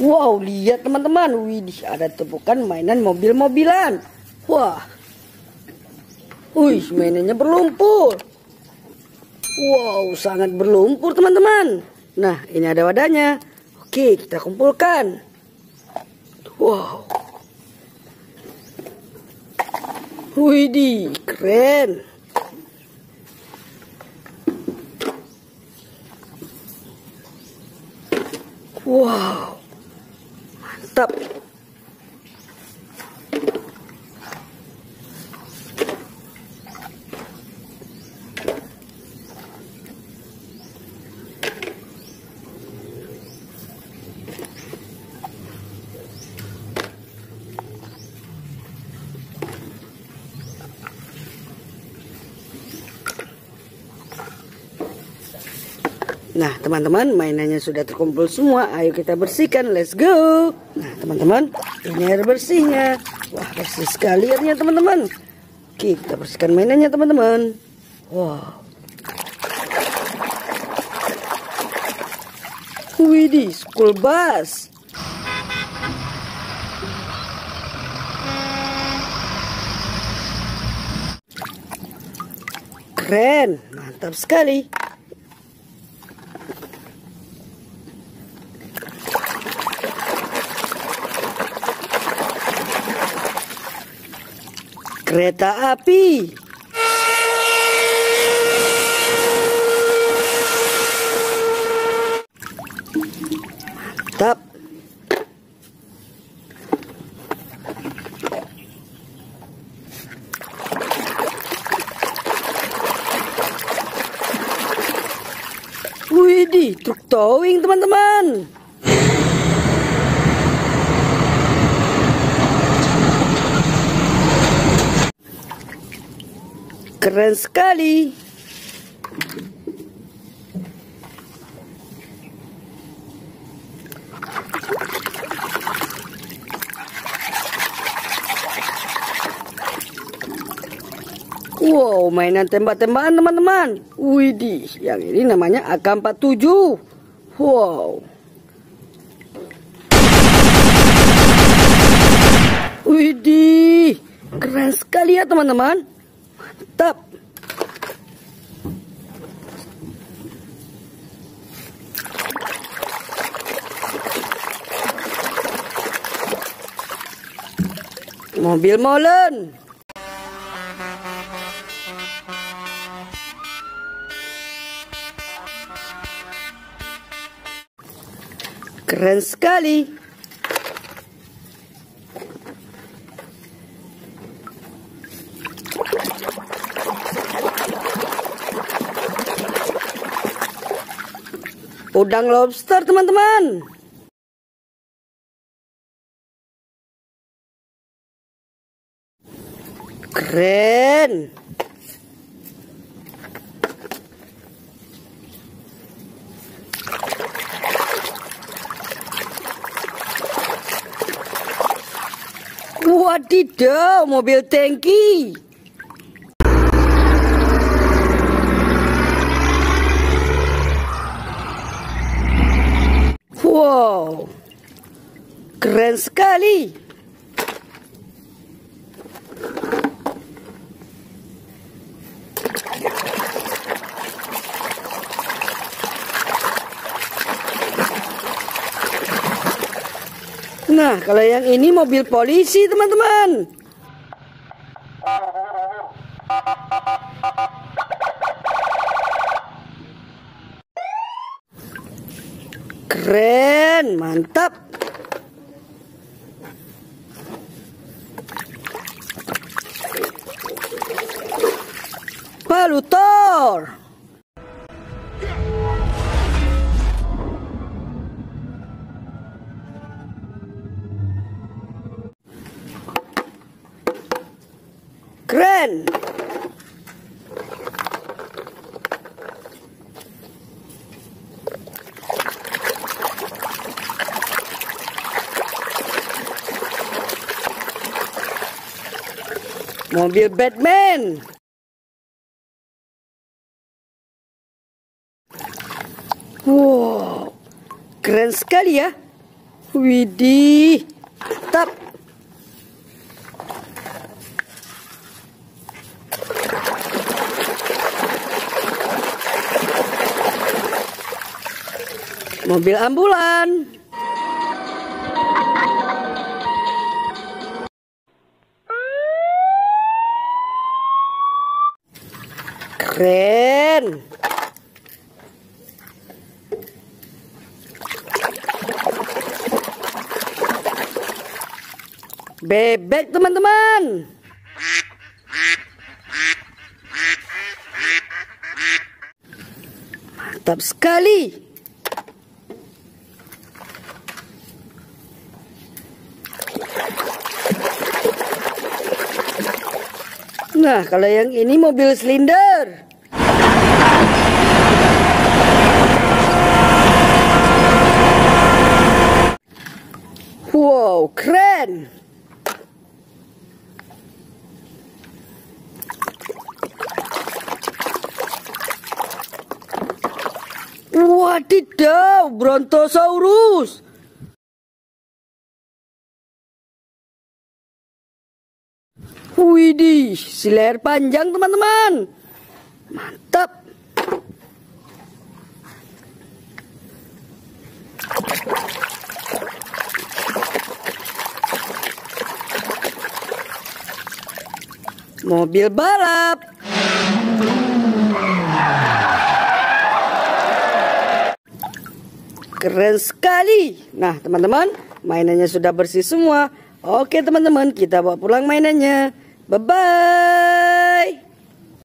Wow, lihat teman-teman. Widih, ada tumpukan mainan mobil-mobilan. Wah. Wih, mainannya berlumpur. Wow, sangat berlumpur teman-teman. Nah, ini ada wadahnya. Oke, kita kumpulkan. Wow. Widih, keren. Wow, mantap. Nah teman-teman, mainannya sudah terkumpul semua. Ayo kita bersihkan, let's go. Nah teman-teman, ini air bersihnya. Wah, bersih sekali airnya teman-teman. Oke, kita bersihkan mainannya teman-teman. Wow. Widih, school bus. Keren, mantap sekali. Kereta api. Mantap. Widih, truk towing teman-teman. Keren sekali. Wow, mainan tembak-tembakan teman-teman. Widih, yang ini namanya AK-47. Wow. Widih, keren sekali ya teman-teman. Mantap. Mobil molen. Keren sekali. Udang lobster teman-teman. Keren. Wadidaw, mobil tangki. Wow, keren sekali. Nah, kalau yang ini mobil polisi teman-teman. Keren, mantap. Palutor. Keren. Mobil Batman. Wow, keren sekali ya. Widih, mantap. Mobil ambulan. Keren. Bebek, teman-teman. Mantap sekali. Nah, kalau yang ini mobil silinder. Wow, keren. Wadidaw, Brontosaurus. Widih, si leher panjang, teman-teman. Mantap. Mobil balap. Keren sekali. Nah, teman-teman, mainannya sudah bersih semua. Oke, teman-teman, kita bawa pulang mainannya. Bye-bye.